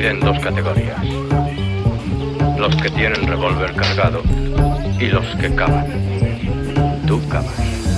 divide en dos categorías: los que tienen revólver cargado y los que cavan. Tú cavas.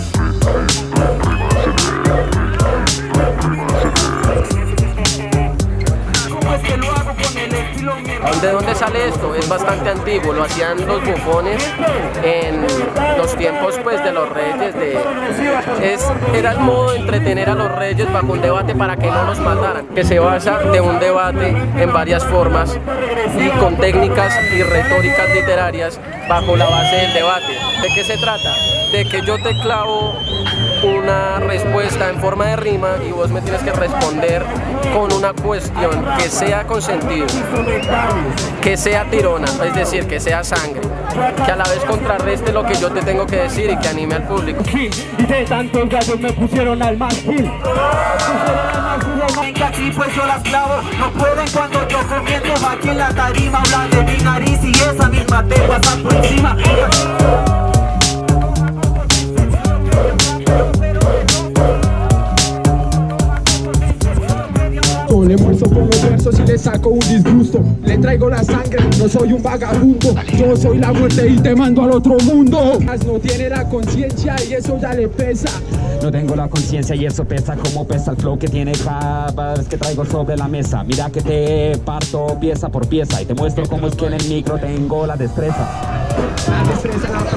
¿De dónde sale esto? Es bastante antiguo, lo hacían los bufones en los tiempos pues de los reyes, era el modo de entretener a los reyes bajo un debate para que no los mataran, que se basa de un debate en varias formas y con técnicas y retóricas literarias bajo la base del debate. ¿De qué se trata? De que yo te clavo una respuesta en forma de rima y vos me tienes que responder con una cuestión que sea con sentido, que sea tirona, es decir, que sea sangre, que a la vez contrarreste lo que yo te tengo que decir y que anime al público. Y de tantos gallos me pusieron al mástil. Venga aquí pues yo las clavo. No pueden cuando yo comienzo aquí en la tarima. Hablan de mi nariz y esa misma te pasa por encima. Le muerzo con los versos y le saco un disgusto. Le traigo la sangre, no soy un vagabundo. Yo soy la muerte y te mando al otro mundo. No tiene la conciencia y eso ya le pesa. No tengo la conciencia y eso pesa como pesa el flow que tiene cada vez que traigo sobre la mesa. Mira que te parto pieza por pieza y te muestro cómo es que en el micro tengo la destreza. La destreza, la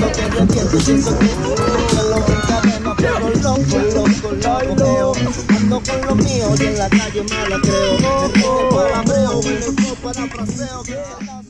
ando con lo mío y en la calle me la creo. Me para fraseo.